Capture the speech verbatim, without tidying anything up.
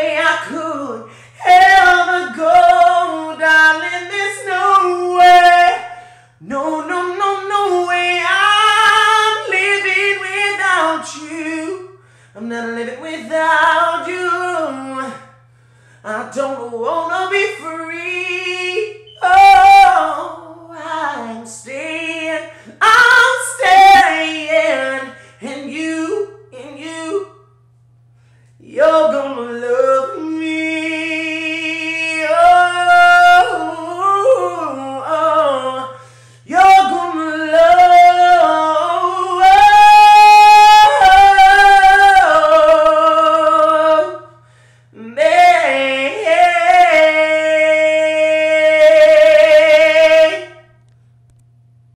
way I could ever go, darling. There's no way, no, no, no, no way. I'm living without you. I'm not living without you. I don't wanna be free.